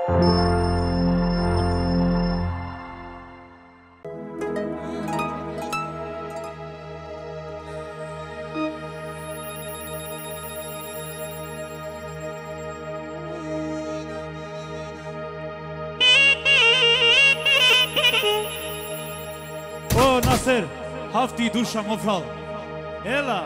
Hafti duša mofral. Ela.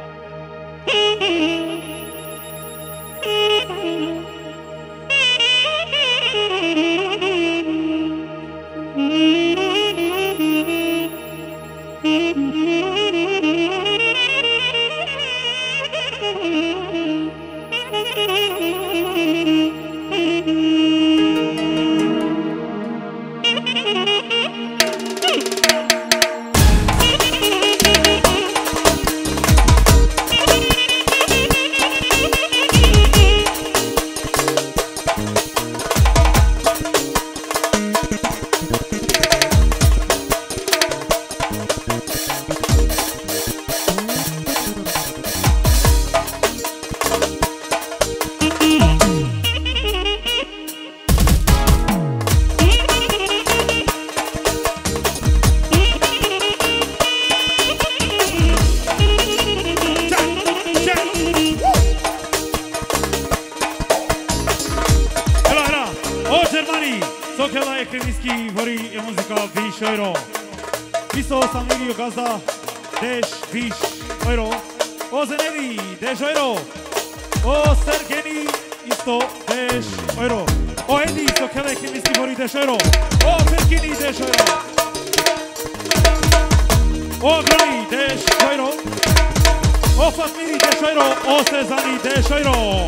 Gazda, 10 euro. O Zeneri, 10 euro. O Sergeni, isto 10 euro. O Edi, isto Kelek, miski vori 10 euro. O Perkini, 10 euro. O Groni, 10 euro. O Fatmiri, 10 euro. O Sezani, 10 euro.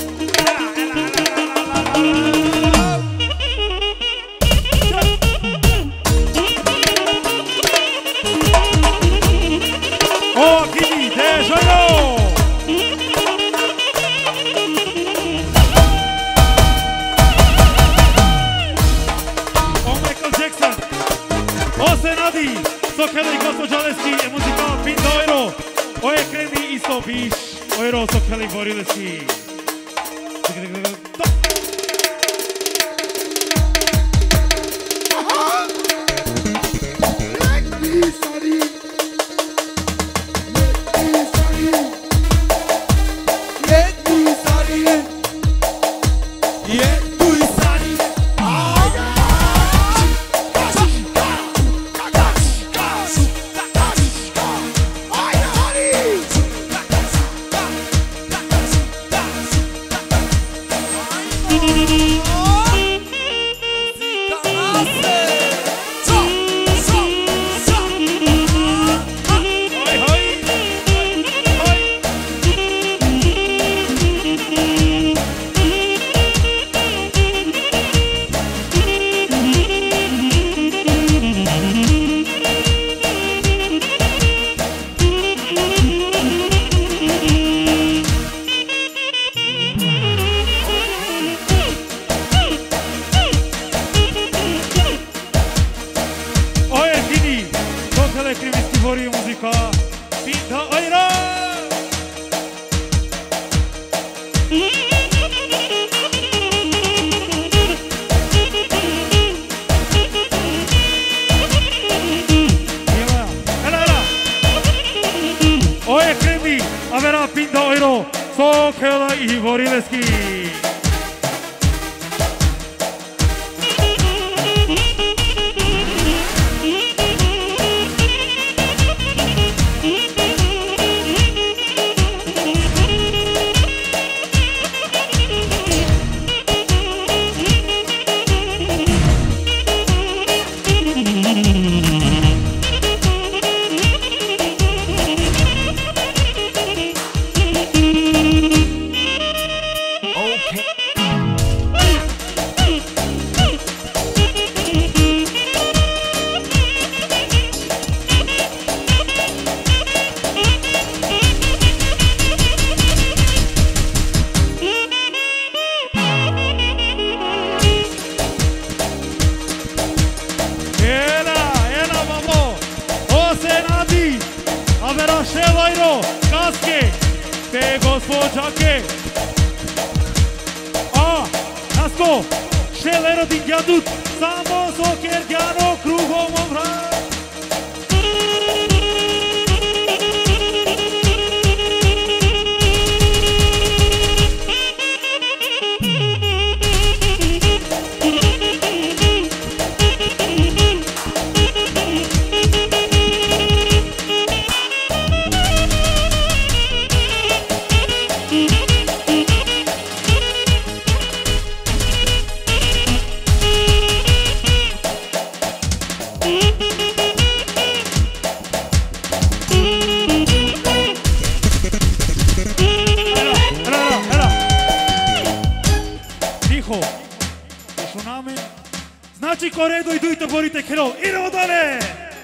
O Gini, 10 euro. O Michael Jackson. O Senadi, Sokele i gospođa Leski, muzika 5 euro. O Ekreni, isto 5 euro, Sokele i Borileski. narodin jadut, samo Sokjergjano krugom obrat. Znači ko redu idujte borite kerol. Idemo dalje!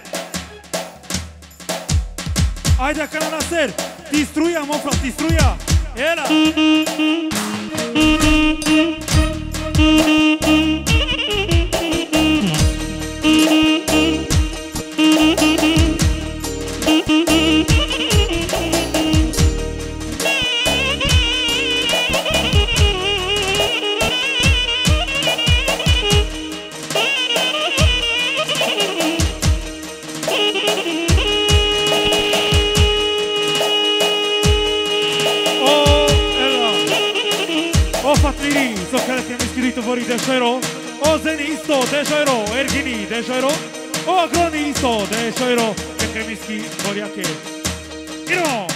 Ajde kana naser, ti struja mofla, ti struja. Ela! Vori dešojro, o zeni isto dešojro, ergini dešojro, o agroni isto dešojro, kekremiski borjake. Idemo!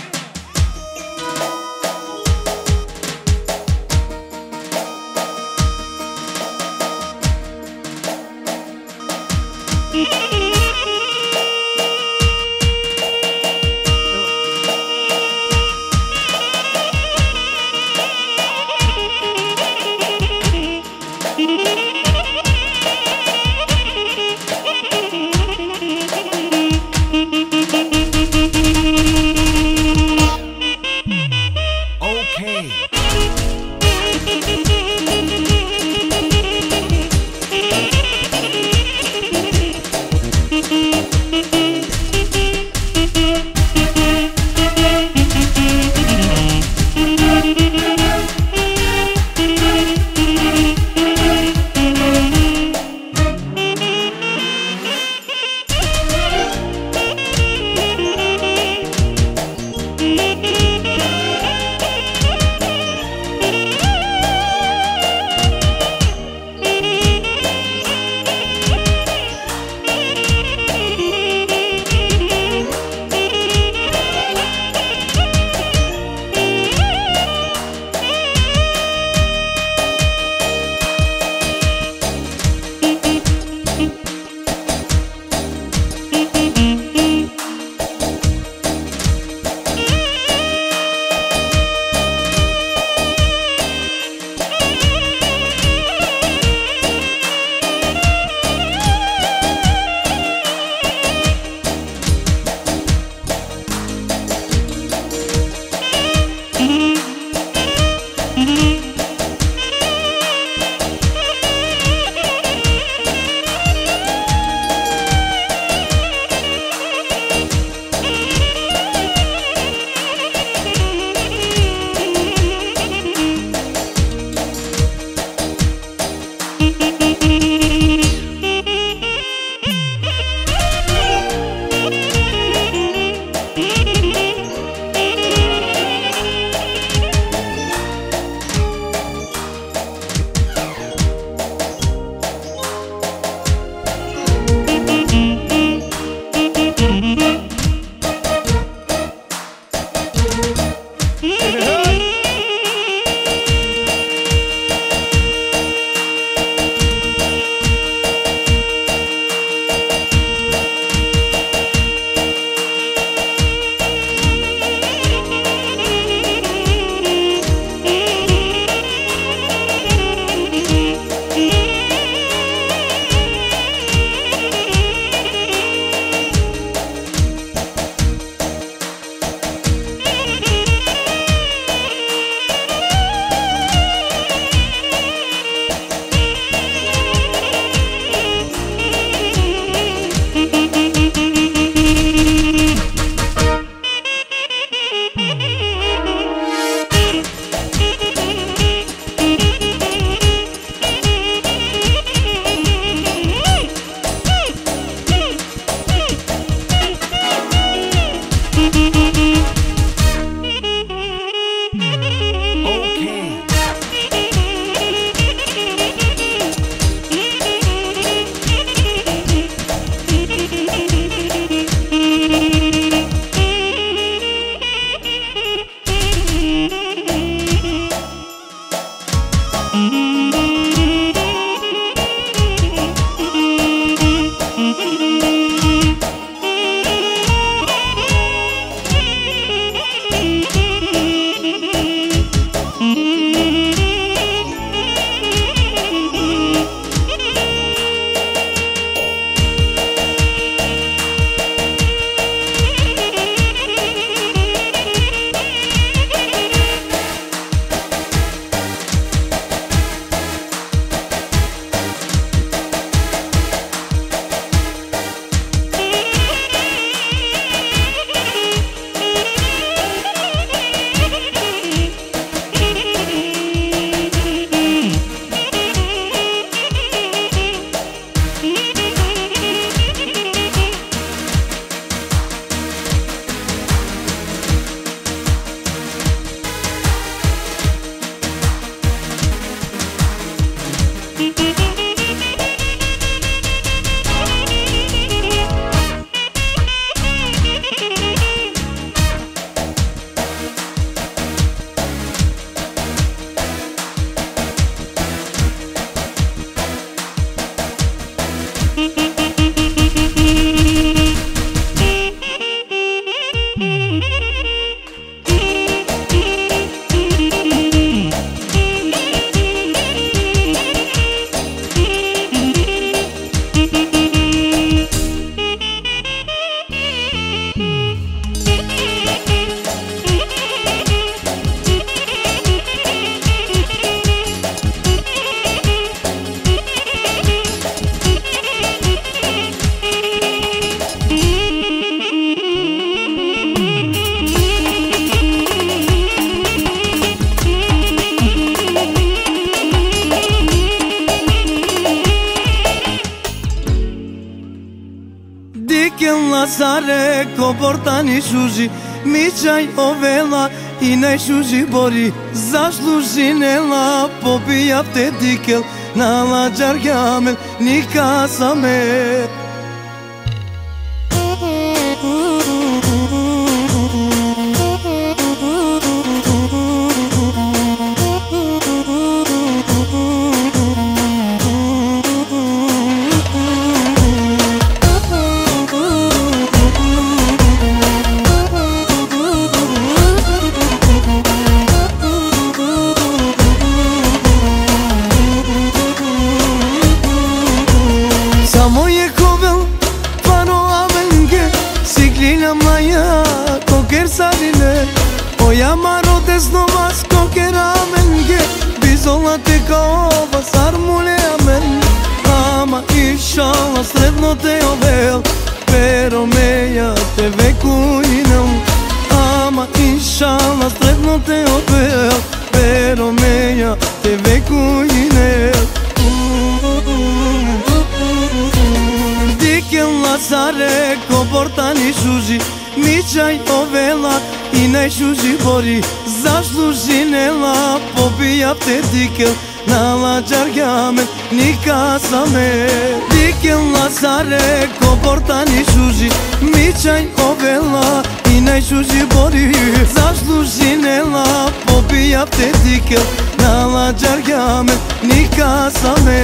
Lazare ko portani shuji mi qaj o vela i ne shuji bori zaslužinela po pijap te dikel na la gjargamel ni kasame Oja maro desno vas kokera menge Bizola te kao sarmule amen Ama inshallah sretno te ovel Pero meja te vekujnem Ama inshallah sretno te ovel Pero meja te vekujnem Dikel Lazare ko portani shuji mi qaj o vela i ne shuji bori zaslužinela po pijap te dikel na la gjargamel ni kasame Dikel Lazare ko portani shuji mi qaj o vela i ne shuji bori zaslužinela po pijap te dikel na la gjargamel ni kasame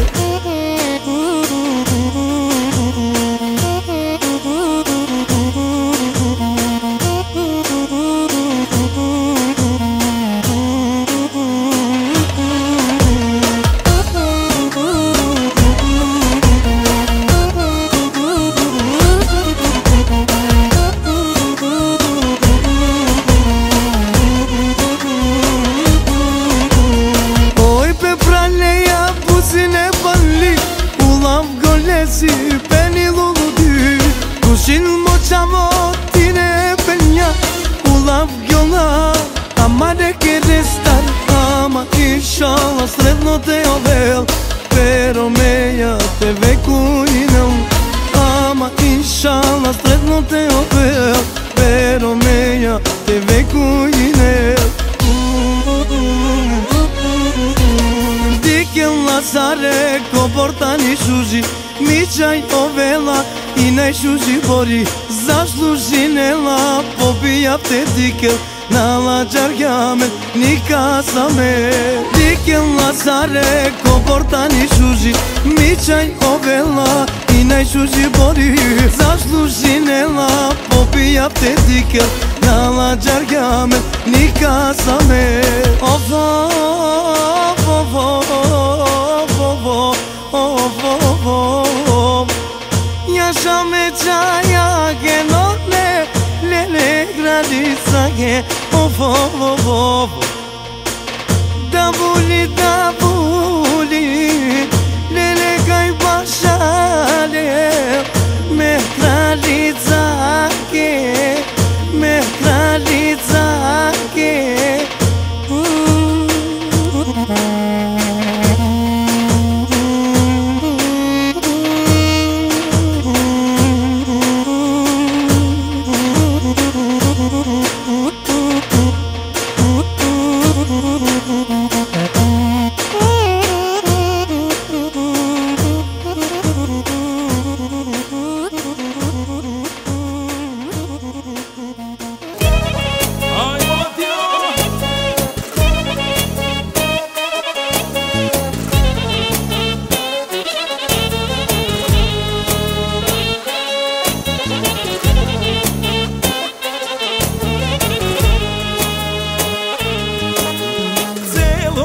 Si peni lulu dy Kushin mo qamo tine penja Ulav gjolla Amare ke restar Ama inshallah sretno te ovel Pero meja te vekujnem Ama inshallah sretno te ovel Pero meja te vekujnem Dikel Lazare ko portani shuji mi qaj o vela i ne shuji bori zaslužinela po pijap te dikel na la gjargamel ni kasame Dikel Lazare ko portani shuji mi qaj o vela i ne shuji bori zaslužinela po pijap te dikel na la gjargamel ni kasame Ovo, ovo, ovo, ovo, ovo Jasha me čaja ke nole Lele gradica ke Ovo, ovo, ovo Da buli, Lele kaj bašale Me kraljica ke Me kraljica ke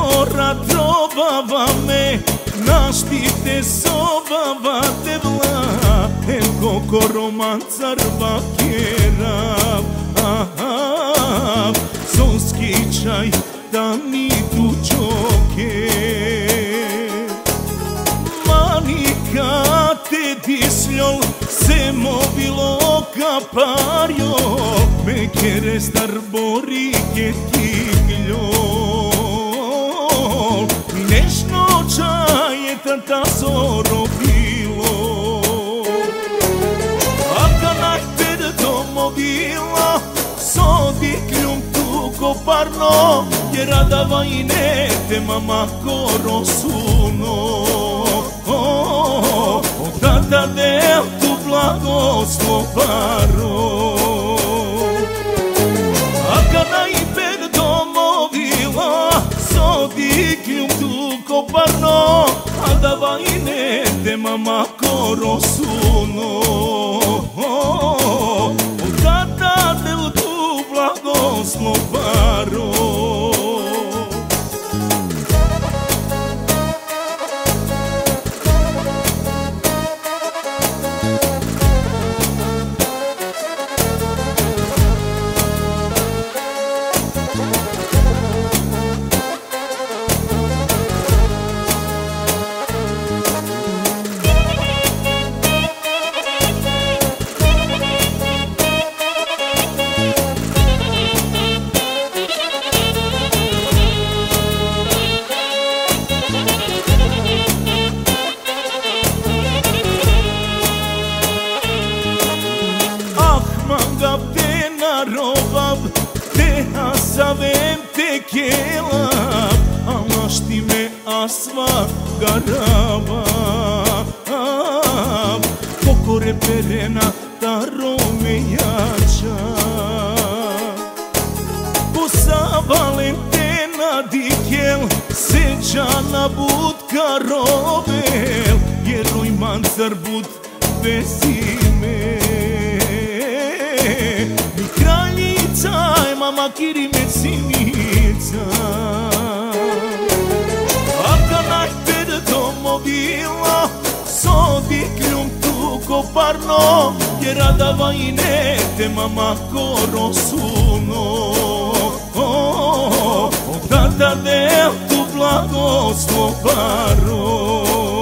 mora trobava me, naštite sobava te vla, koliko romancar vakerav, sonski čaj da mi tu čoke. Manika te disljol, se mobilo kapario, me kere star borike tigljol. Nešno čaje tata zoro bilo, a kanaj per domovila, sodi kljum tu koparno, je radava i ne te mama koro suno. O tata del tu blagoslov baro, a kanaj per domovila, sodi kljum tu koparno, a dava i ne te mama koro suno. O tata del tu blagoslov baro. Te asavem te kelab, a šti me asva garava. Kokore perena ta rome jača, posa Valentena dikel, sećana budka rovel, jeroj mancar bud bez ime. Mama kiri me sinica, a kanaj per domovila, sodi kljum tu koparno, je radava i ne te mama koro suno. O tata del tu blagoslov baro,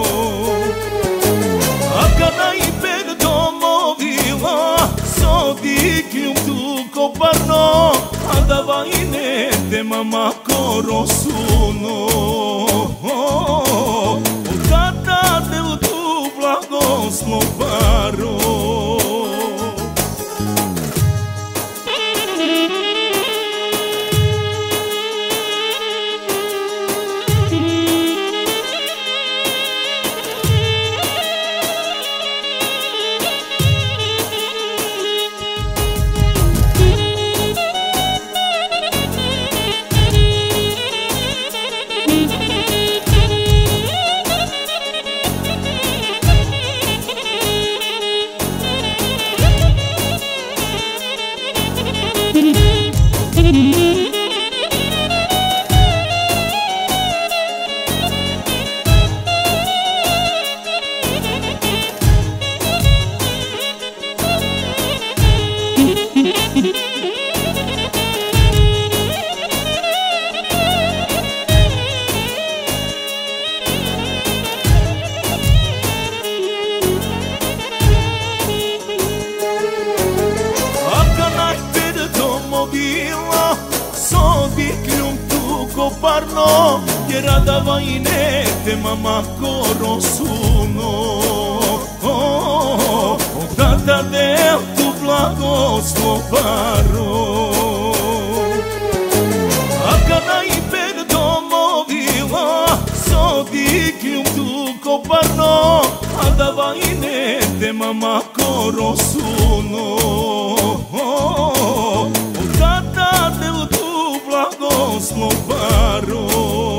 a kanaj per domovila, sodi kljum tu koparno, a dava i ne te mama koro suno. O tata del tu blagoslov baro. Sodi kljum tu koparno, je radava i ne te mama koro suno. O tata del tu blagoslov baro, a kanaj per domovila, sodi kljum tu koparno, a dava i ne te mama koro suno. O tata del tu blagoslov baro.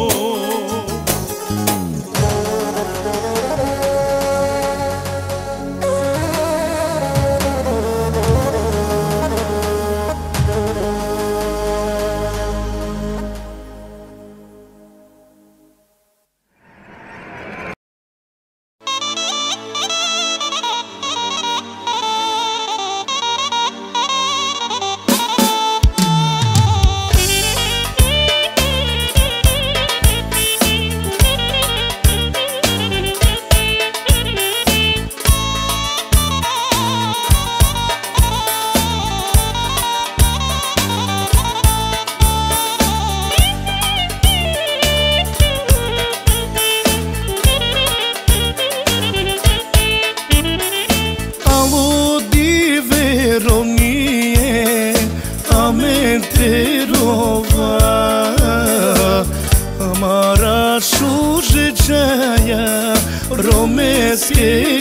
Хорошо же чая ромеске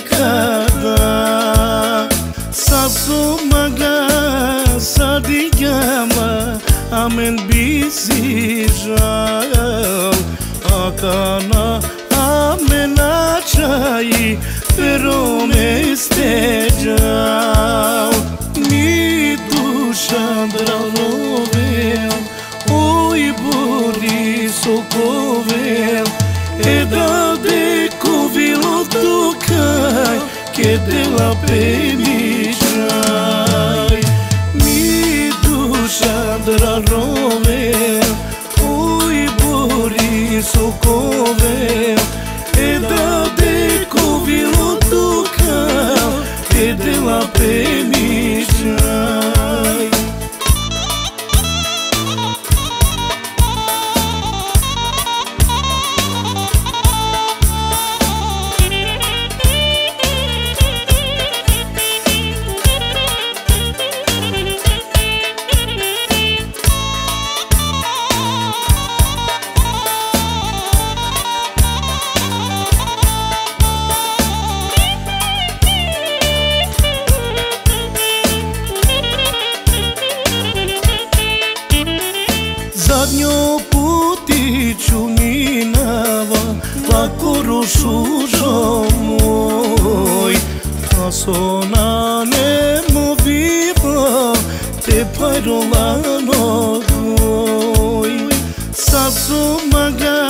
када Сасумага садигама амен бисижал Акана амена чаи роместежал Mi duša dragovel Oj bori sokovel Da deko vilo tokaj Ke dela pemišaj Mi duša dragovel Oj bori sokovel Da deko vilo tokaj Ke dela pemišaj Zadnjo putiću minava Lako rošužo moj A sona nemo viva Te parolano dvoj Sasomaga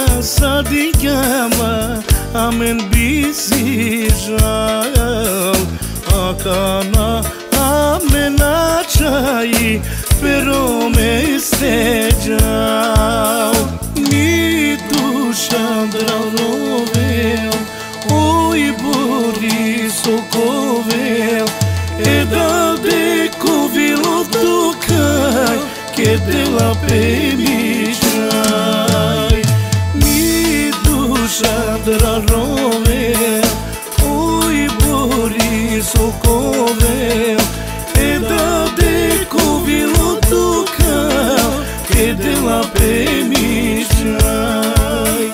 sadigama Amen bisi žal Akana amena čaji Pero me stečao Mi duša dragovel Oj bori sokovel Da deko vilo tokaj Ke dela pemišaj Mi duša dragovel Oj bori sokovel Da deko vilo tokaj Ke dela pemišaj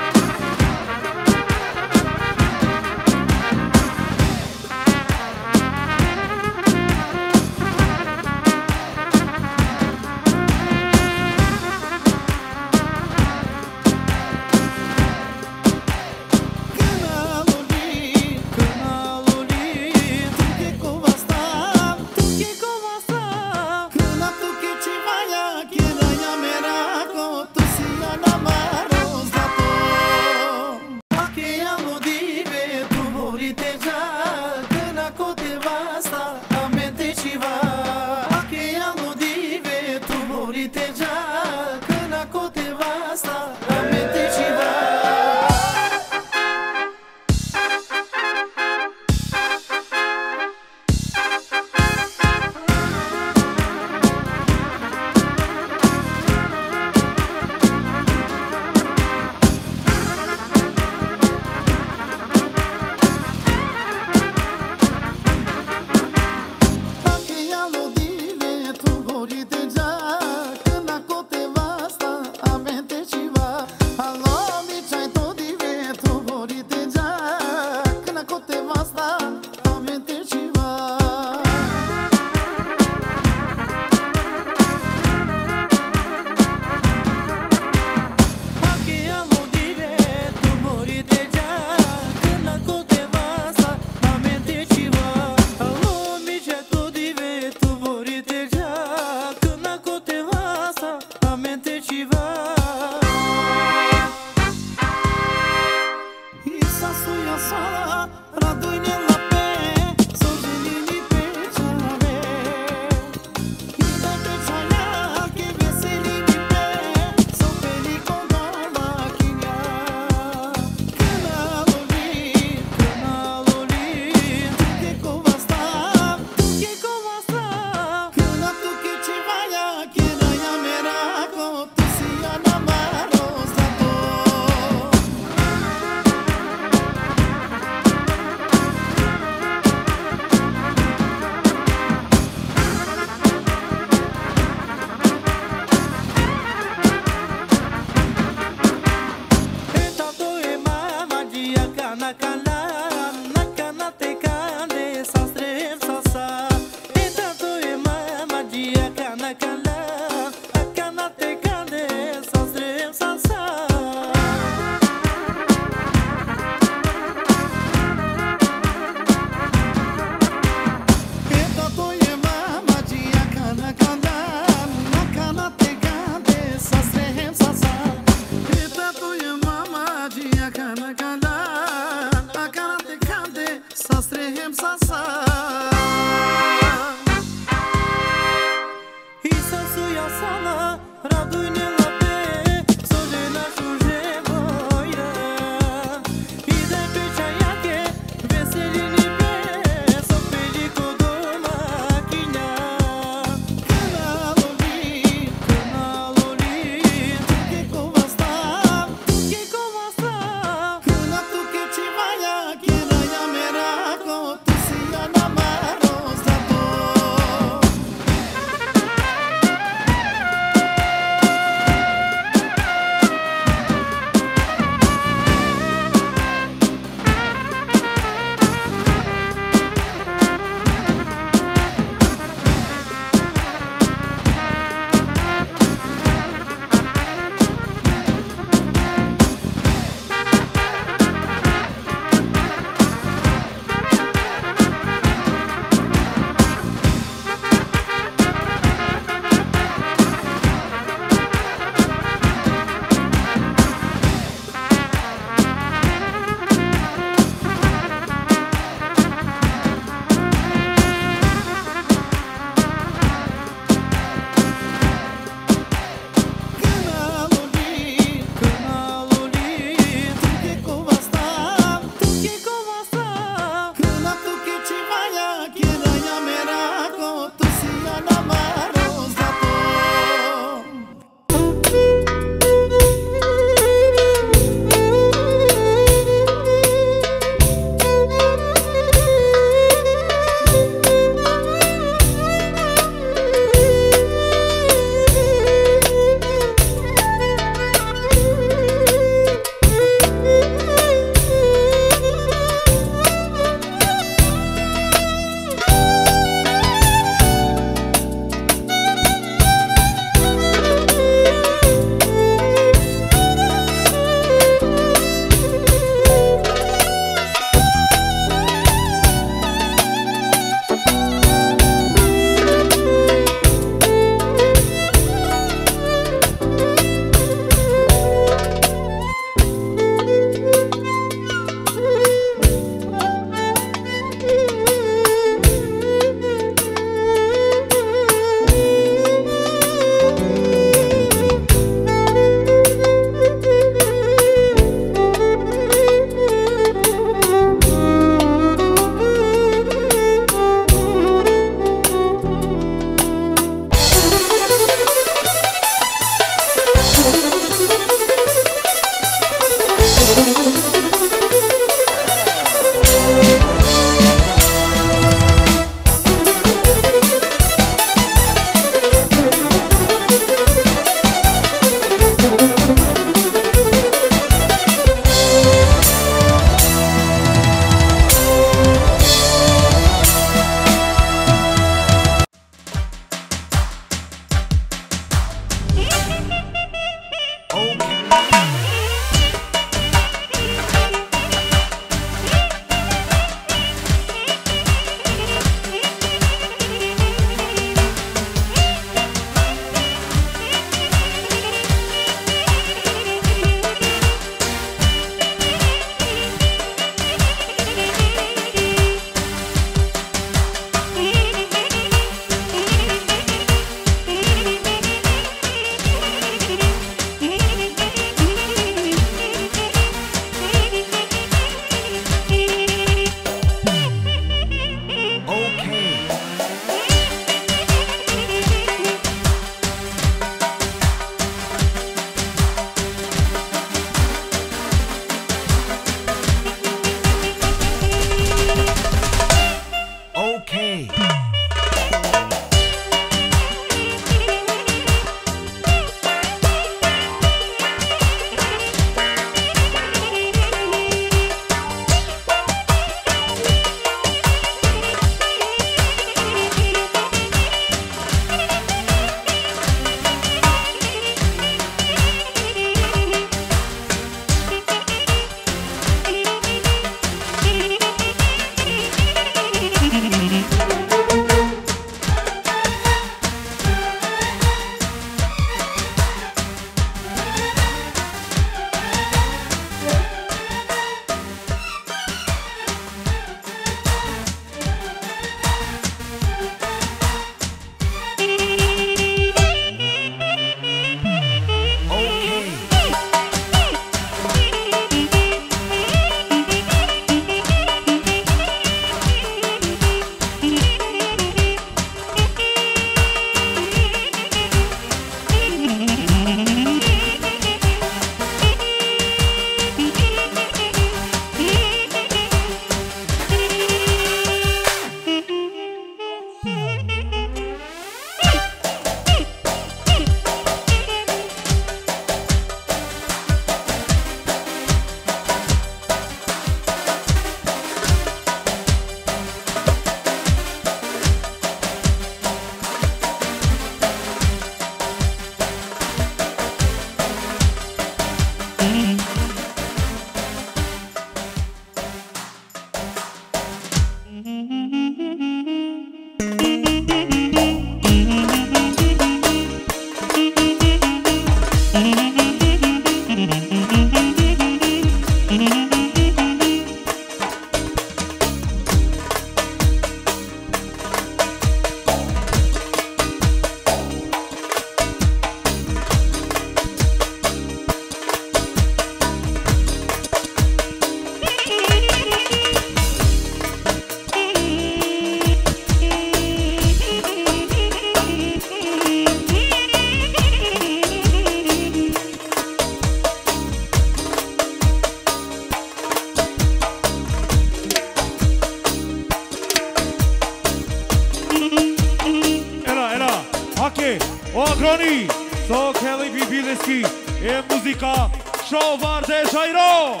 Johnny, so Kelly Bibileski, e muzica Shovar de Jairo.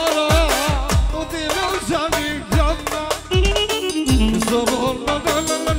Zorba